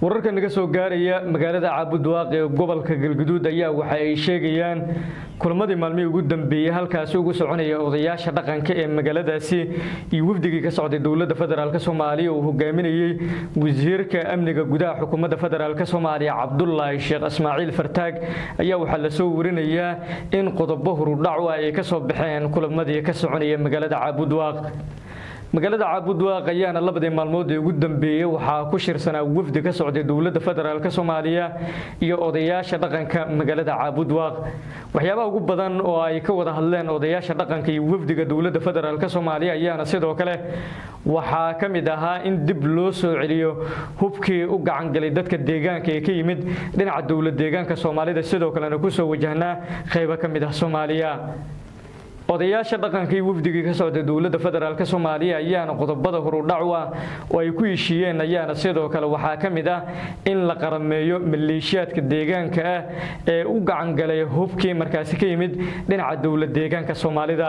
wararka naga soo gaaraya magaalada Caabudwaaq ee gobolka Galgaduud ayaa waxa ay sheegayaan kulmadii maalmihii ugu dambeeyay halkaas ugu soconaya odayaasha dhaqanka ee magaaladaasi iyo wafdigii ka socday dawladda federaalka Soomaaliya oo hogaaminayay wasiirka amniga gudaha xukuumadda federaalka Soomaaliya Cabdullaahi Sheekh Ismaaciil Fartaag ayaa waxa la soo warinayaa in qodobo horudhac ay ka soo baxeen kulmadii ka soconaya magaalada Caabudwaaq magaalada Caabudwaaq ayaana labadii maalmood ee ugu dambeeyay waxa ku shirsanaa wafdi ka socday dawladda federaalka Soomaaliya iyo odayaasha dhaqanka magaalada Caabudwaaq waxyaabaha ugu badan oo ay ka wada hadleen odayaasha dhaqanka iyo wafdiga dawladda federaalka Soomaaliya ayaana sidoo kale waxa kamid ahaa in dib loo soo celiyo hubkii u gacan galay dadka deegaanka ee ka yimid dhinaca dawladda deegaanka Soomaalida sidoo kale ku soo wajahnaa qaybo kamid ah Soomaaliya odayaasha dhaqanka iyo wafdiga ka socday dawladda federaalka Soomaaliya ayaana qodobada horudhac oo ay ku heshiiyeen ayaana sidoo kale waxa kamid ah in la qarameeyo maleeshiyaadka deegaanka ah ee u gacan galay hubkii markaasi ka yimid dhinaca dawladda deegaanka Soomaalida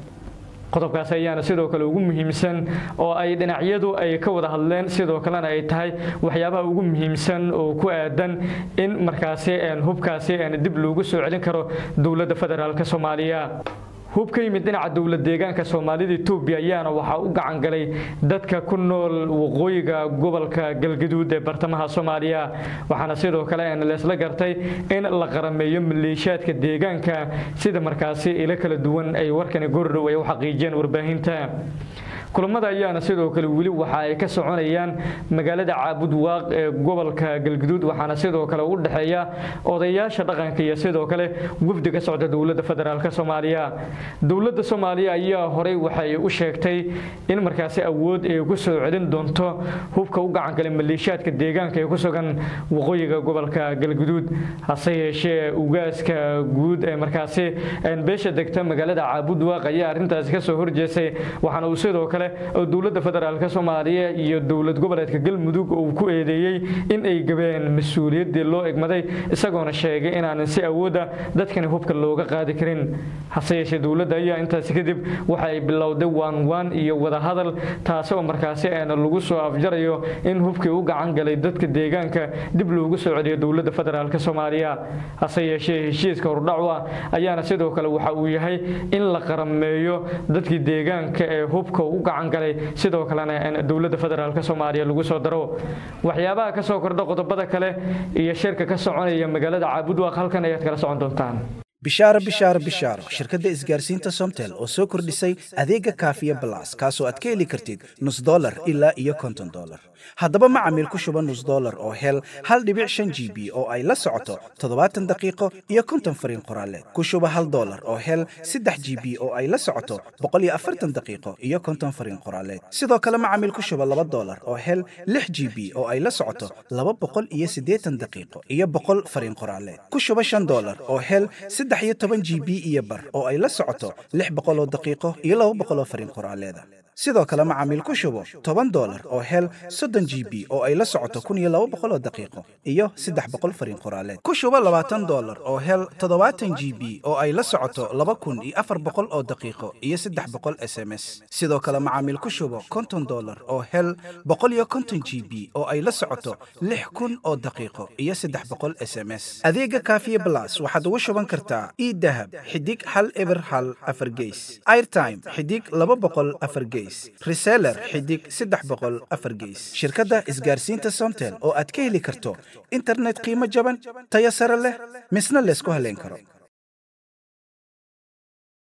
qodobkaas ayaana sidoo kale ugu muhiimsan oo ay dhinacyadu ay ka wada hadleen sidoo kalena ay tahay waxyaabaha ugu muhiimsan oo ku aadan in markaasi hubkaasi dib loogu soo celin karo dawladda federaalka Soomaaliya hubka yimid dhinaca dawladda deegaanka Soomaalida Itoobiya ayaana waxa u gacan galay dadka ku nool waqooyiga gobolka Galgaduud ee bartamaha Soomaaliya waxaana sidoo kale la isla gartay in la qarameeyo maleeshiyaadka deegaanka sida markaasi ila kala duwan ay warkani goordhow ay u xaqiijiyeen warbaahinta kulamada ayaana sidoo kale wali waxa ay ka soconayaan magaalada Caabudwaaq ee gobolka Galgaduud waxaana sidoo kale u dhaxeeya odayaasha dhaqanka iyo sidoo kale wafdiga ka socda dawladda federaalka Soomaaliya dawladda Soomaaliya ayaa horay waxay u sheegtay in markaasi awood ay ku soo celin doonto hubka u gacan galay maleeshiyaadka deegaanka ee ku sugan waqooyiga gobolka Galgaduud hase yeeshee ugaaska guud ee markaasi beesha degta magaalada Caabudwaaq ayaa arintaas ka soo horjeesay waxaana uu sidoo kale dawladda federaalka Soomaaliya iyo dawlad goboleedka Galmudug oo ku eedeeyay in ay gabeen mas'uuliyadii loo egmaday isagoona sheegay in aan si awood ah dadkan hubka looga qaadi karin hase yeeshee dawladda ayaa intaas kadib waxa ay bilowday waan iyo wada hadal taas oo markaasi lagu soo afjarayo in hubkii u gacan galay dadka deegaanka dib loogu soo celiyo dawladda federaalka Soomaaliya hase yeeshee heshiiska hordhac ayaana sidoo kale waxa uu yahay in la qarameeyo dadka deegaanka ee hubka u gacan galay sidoo kalena dawladda federaalka Soomaaliya lagu soo daro waxyaabaha ka soo kordha qodobada kale iyo shirka ka soconaya magaalada Caabudwaaq halkan ayaad kala socon doontaan bishaaro shirkadda isgaarsiinta Somtel oo soo kordhisay adeega Kaafiya Plus kaasoo aad ka heli kartid $0 ilaa iyo $50 haddaba macaamiil ku shuba $0 oo hel 1.5 GB oo ay la socoto 70 daqiiqo iyo 50 fariin qoraaleed ku shuba $1 oo hel 3 GB oo ay la socoto 140 daqiiqo iyo 50 fariin qoraaleed sidoo kale macaamiil ku shuba $2 oo hel 6 GB oo ay la socoto 280 daqiiqo iyo 100 fariin qoraaleed ku shuba $5 oo hel 13 GB iyo bar oo ay la socoto 600 daqiiqo iyo 200 fariin qoraaleed sidoo kale macaamiil ku shubo $10 oo hel 30 GB oo ay la socoto 1200 daqiiqo iyo 300 fariin qoraaleed ku shubo $20 oo hel 70 GB oo ay la socoto 2400 oo daqiiqo iyo 300 SMS sidoo kale macaamiil ku shubo $50 oo hel 150 GB oo ay la socoto 6000 oo daqiiqo iyo 300 SMS adeega Kaafiya Plus waxaad ugu shuban kartaa e-dahab xidig 1 4 gees airtime xidig 200 4 gees reseller xidig 300 4 gees shirkadda isgaarsiinta Somtel oo aad ka heli karto internet qiimo jaban tayo sare leh misna la isku haleyn karo